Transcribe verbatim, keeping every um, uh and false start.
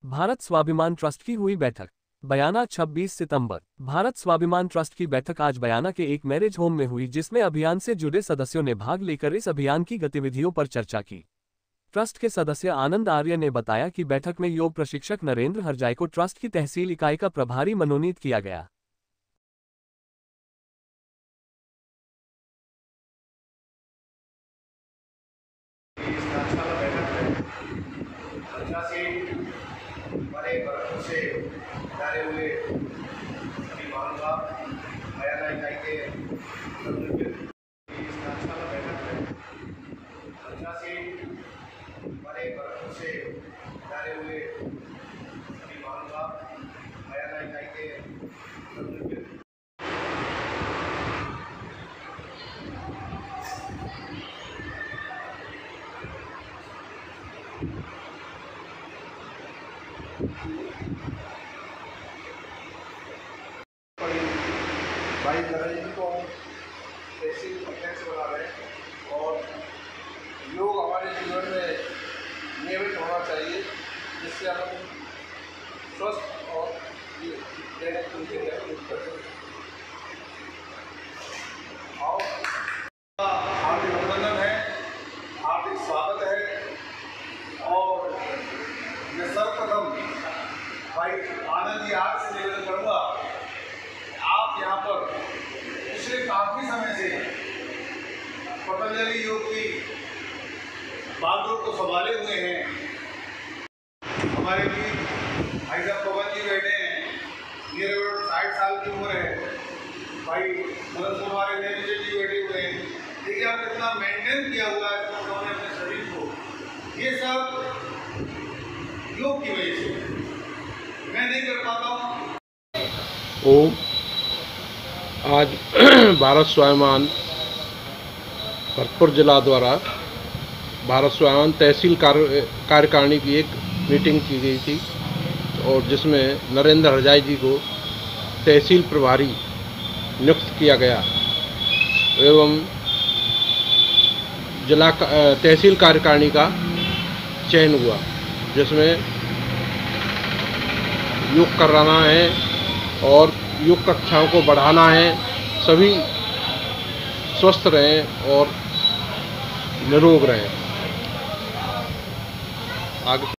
Bharat Swabhiman trust की हुई बैठक। बयाना छब्बीस सितंबर। भारत स्वाभिमान ट्रस्ट की बैठक आज बयाना के एक मैरिज होम में हुई, जिसमें अभियान से जुड़े सदस्यों ने भाग लेकर इस अभियान की गतिविधियों पर चर्चा की। ट्रस्ट के सदस्य आनंद आर्य ने बताया कि बैठक में योग प्रशिक्षक नरेंद्र हरजाई को ट्रस्ट की तहसील इकाई का प्रभारी मनोनीत किया गया। बड़े बरसों से डाले हुए सभी मामला बयाना इकाई के बड़े बरसों से डाले हुए सभी मामला बयाना इकाई के भाई नरेंद्र जी को तहसील अध्यक्ष बना रहे हैं और योग हमारे जीवन में नियमित होना चाहिए, जिससे हम स्वस्थ और दैनिक तरीके से यूज कर सकें। और हार्दिक अभिनंदन है, हार्दिक स्वागत है। और मैं सर्वप्रथम भाई आनंद जी आपसे निवेदन करूँगा, आप यहाँ पर पिछले काफी समय से पतंजलि योग की बागडोर को संभाले हुए हैं। हमारे भी भाई साहब पवन जी बैठे हैं, मेरे साठ साल की उम्र है। भाई मदन कुमार जी बैठे हुए हैं। देखिए आप कितना मेंटेन किया हुआ है उन्होंने अपने शरीर को। ये सब योग की वजह से मैं नहीं कर पाता हूँ। ओम आज भारत स्वाभिमान भरतपुर जिला द्वारा भारत स्वाभिमान तहसील कार्य कार्यकारिणी की एक मीटिंग की गई थी, और जिसमें नरेंद्र हरजाई जी को तहसील प्रभारी नियुक्त किया गया एवं जिला तहसील कार्यकारिणी का चयन हुआ, जिसमें योग कराना है और योग कक्षाओं को बढ़ाना है। सभी स्वस्थ रहें और निरोग रहें। आगे